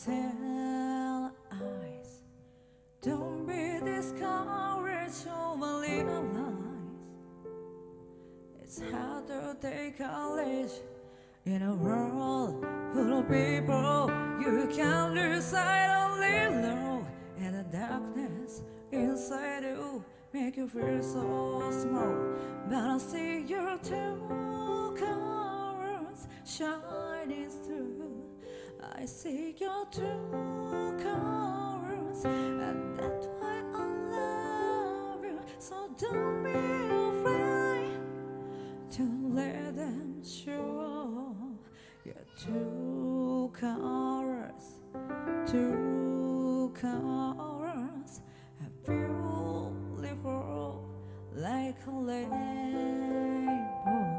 tell eyes, don't be discouraged over little lies. It's hard to take courage in a world full of people. You can lose sight of little, and the darkness inside you make you feel so small. But I see your true colors shining through. I see your true colors, and that's why I love you. So don't be afraid to let them show your true colors. True colors are beautiful like a rainbow.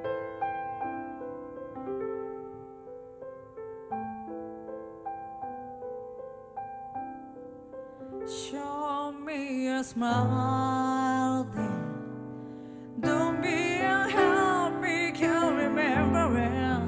Show me a smile then. Don't be unhappy, can't remember when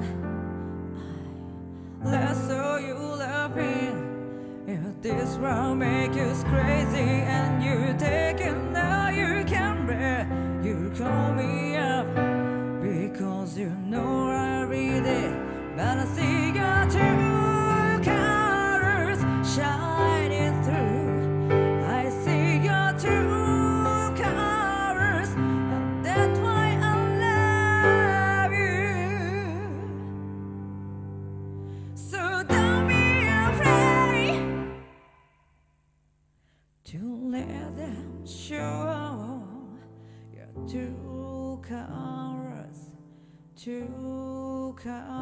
I last saw you laughing. If this world make you crazy and you take it now you can bear, you call me up because you know I read it. But I see your true colors shining through. I see your true colors, and that's why I love you. So don't be afraid to let them show your true colors, true colors.